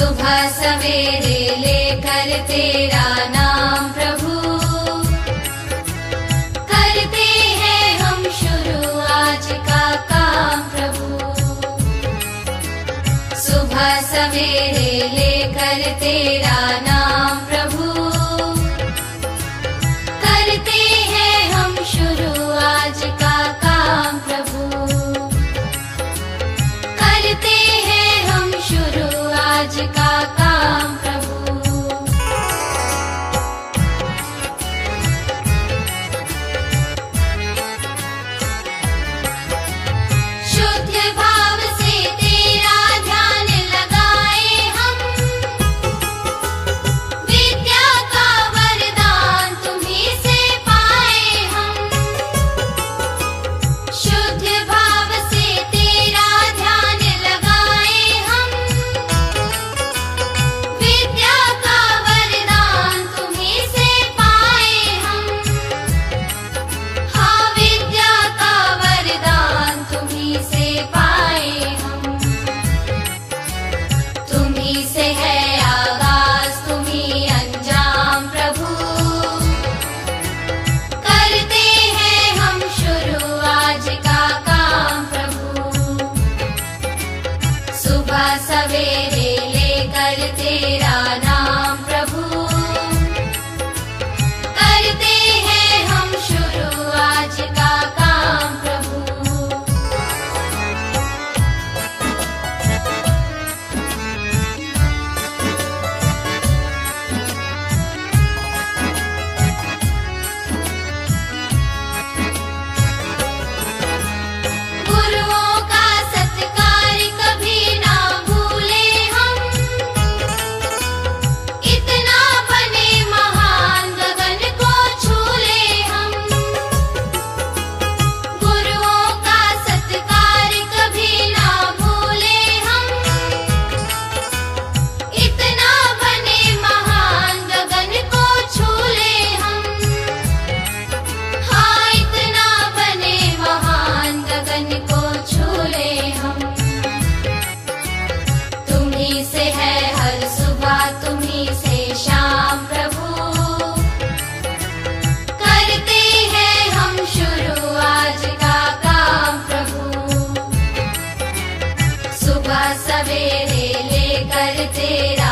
सुबह सवेरे लेकर तेरा नाम प्रभु, करते हैं हम शुरू आज का काम प्रभु। सुबह सवेरे लेकर तेरा नाम प्रभु, करते हैं हम शुरू आज का काम प्रभु, करते हैं हम शुरू आज का काम प्रभु। शुद्ध भाव से तेरा ध्यान लगाए हम, विद्या का वरदान तुम्हीं से पाए हम। शुद्ध भाव से तेरा ध्यान लगाए हम, विद्या का वरदान तुम्हीं से पाए हम। हाँ, विद्या का वरदान तुम्हीं से पाए हम। तुम्हीं से है आगाज, तुम्हीं अंजाम प्रभु, करते हैं हम शुरू आज का काम प्रभु। सुबह सवेरे लेकर तेरा नाम प्रभु, करते हैं हम शुरू आज का काम प्रभु। गुरुओं का सत्कार कभी ना भूले हम, इतना बने महान गगन को छू ले हम। गुरुओं का सत्कार कभी ना भूले हम, इतना बने महान गगन को छू ले हम। हाँ, इतना बने महान गगन को छू ले हम। तुम्हीं से है हर सुबह, तुम्हीं से शाम प्रभु, करते हैं हम शुरू आज का काम प्रभु। सुबह सवेरे लेकर तेरा